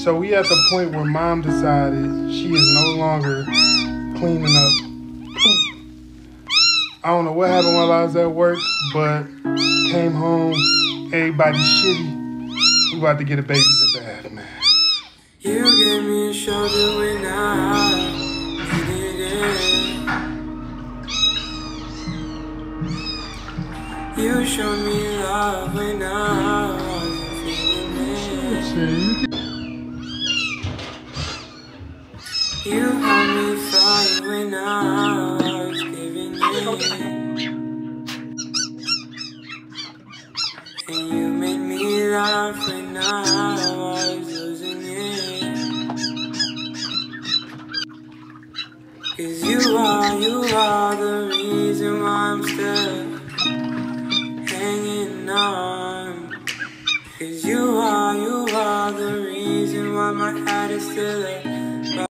So we at the point where mom decided she is no longer cleaning up poop. I don't know what happened while I was at work, but came home, everybody shitty. We about to get a baby in the bath, man. You gave me a shoulder when I needed it. You showed me love when I wasn't feeling it. You held me fire when I was giving it. And you made me laugh when I was losing it. 'Cause you are the reason why I'm still hanging on. 'Cause you are the reason why my head is still up.